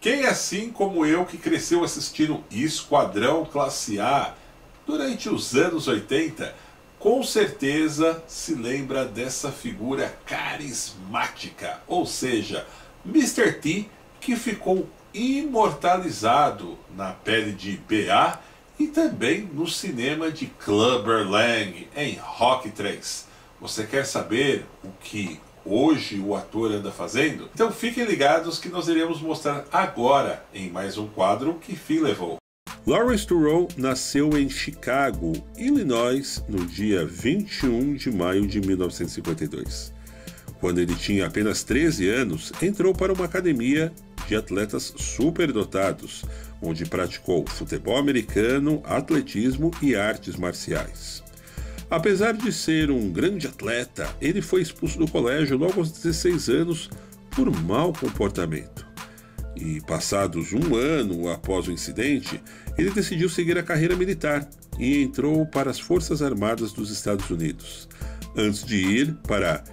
Quem assim como eu que cresceu assistindo Esquadrão Classe A durante os anos 80, com certeza se lembra dessa figura carismática, ou seja, Mr. T, que ficou imortalizado na pele de BA e também no cinema de Clubber Lang em Rocky 3. Você quer saber o que hoje o ator anda fazendo? Então fiquem ligados que nós iremos mostrar agora em mais um quadro Que Fim Levou. Lawrence Turrell nasceu em Chicago, Illinois, no dia 21 de maio de 1952. Quando ele tinha apenas 13 anos, entrou para uma academia de atletas superdotados, onde praticou futebol americano, atletismo e artes marciais. Apesar de ser um grande atleta, ele foi expulso do colégio logo aos 16 anos por mau comportamento. E passados um ano após o incidente, ele decidiu seguir a carreira militar e entrou para as Forças Armadas dos Estados Unidos, antes de ir para a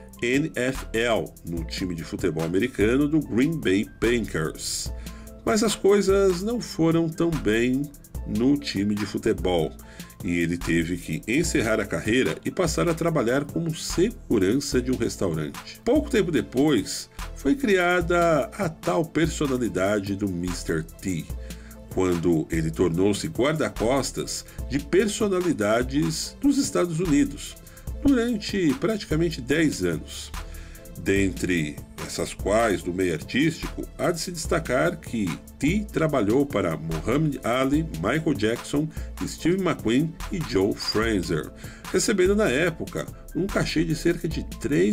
NFL, no time de futebol americano do Green Bay Packers. Mas as coisas não foram tão bem no time de futebol, e ele teve que encerrar a carreira e passar a trabalhar como segurança de um restaurante. Pouco tempo depois, foi criada a tal personalidade do Mr. T, quando ele tornou-se guarda-costas de personalidades dos Estados Unidos, durante praticamente 10 anos. Dentre essas quais, do meio artístico, há de se destacar que T trabalhou para Muhammad Ali, Michael Jackson, Steve McQueen e Joe Frazier, recebendo na época um cachê de cerca de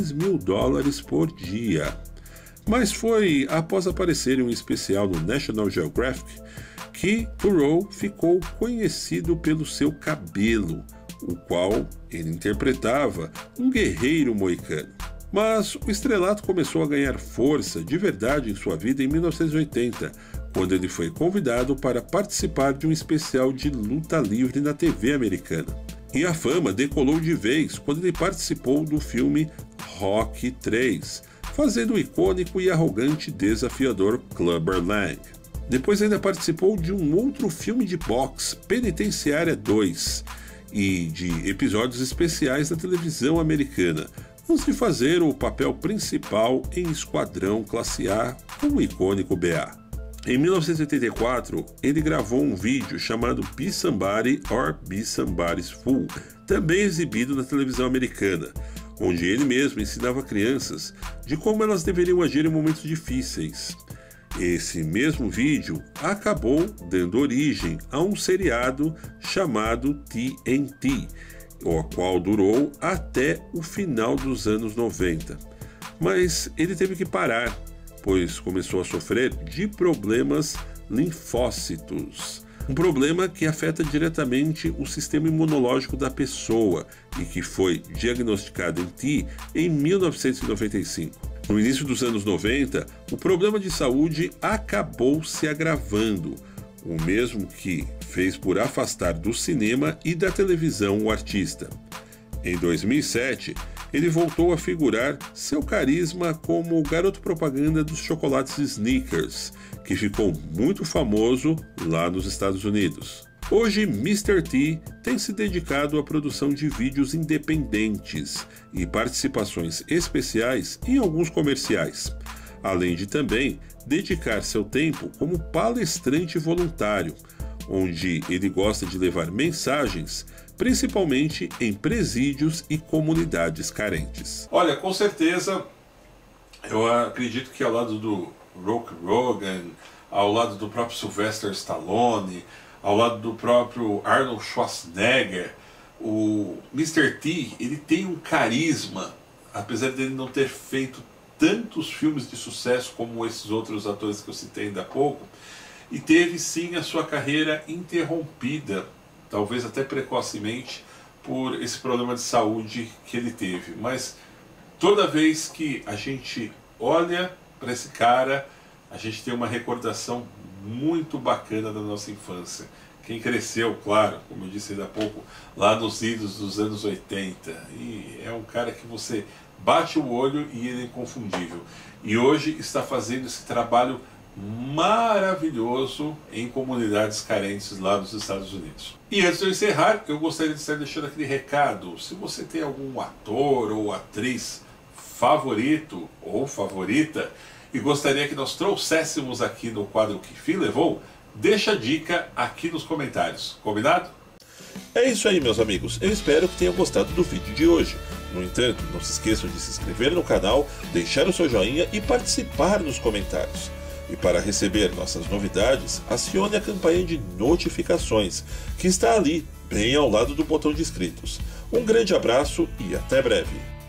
$3.000 por dia. Mas foi após aparecer em um especial no National Geographic que Turrell ficou conhecido pelo seu cabelo, o qual ele interpretava um guerreiro moicano. Mas o estrelato começou a ganhar força de verdade em sua vida em 1980, quando ele foi convidado para participar de um especial de luta livre na TV americana. E a fama decolou de vez quando ele participou do filme Rocky 3, fazendo o icônico e arrogante desafiador Clubber Lang. Depois ainda participou de um outro filme de boxe, Penitenciária 2, e de episódios especiais da televisão americana, antes de fazer o papel principal em Esquadrão Classe A com o icônico BA. Em 1984, ele gravou um vídeo chamado Be Somebody or Be Somebody's Fool, também exibido na televisão americana, onde ele mesmo ensinava crianças de como elas deveriam agir em momentos difíceis. Esse mesmo vídeo acabou dando origem a um seriado chamado TNT, o qual durou até o final dos anos 90. Mas ele teve que parar, pois começou a sofrer de problemas linfócitos, um problema que afeta diretamente o sistema imunológico da pessoa e que foi diagnosticado em T em 1995. No início dos anos 90, o problema de saúde acabou se agravando, o mesmo que fez por afastar do cinema e da televisão o artista. Em 2007, ele voltou a figurar seu carisma como o garoto propaganda dos chocolates Snickers, que ficou muito famoso lá nos Estados Unidos. Hoje, Mr. T tem se dedicado à produção de vídeos independentes e participações especiais em alguns comerciais, além de também dedicar seu tempo como palestrante voluntário, onde ele gosta de levar mensagens, principalmente em presídios e comunidades carentes. Olha, com certeza, eu acredito que ao lado do Hulk Hogan, ao lado do próprio Sylvester Stallone, ao lado do próprio Arnold Schwarzenegger, o Mr. T, ele tem um carisma, apesar de ele não ter feito tantos filmes de sucesso como esses outros atores que eu citei ainda há pouco, e teve sim a sua carreira interrompida, talvez até precocemente, por esse problema de saúde que ele teve. Mas toda vez que a gente olha para esse cara, a gente tem uma recordação muito bacana da nossa infância. Quem cresceu, claro, como eu disse ainda há pouco, lá nos idos dos anos 80, e é um cara que você bate o olho e ele é inconfundível. E hoje está fazendo esse trabalho maravilhoso em comunidades carentes lá nos Estados Unidos. E antes de eu encerrar, eu gostaria de estar deixando aquele recado. Se você tem algum ator ou atriz favorito ou favorita e gostaria que nós trouxéssemos aqui no quadro Que Fim Levou, deixa a dica aqui nos comentários, combinado? É isso aí, meus amigos, eu espero que tenham gostado do vídeo de hoje. No entanto, não se esqueçam de se inscrever no canal, deixar o seu joinha e participar nos comentários. E para receber nossas novidades, acione a campanha de notificações, que está ali, bem ao lado do botão de inscritos. Um grande abraço e até breve!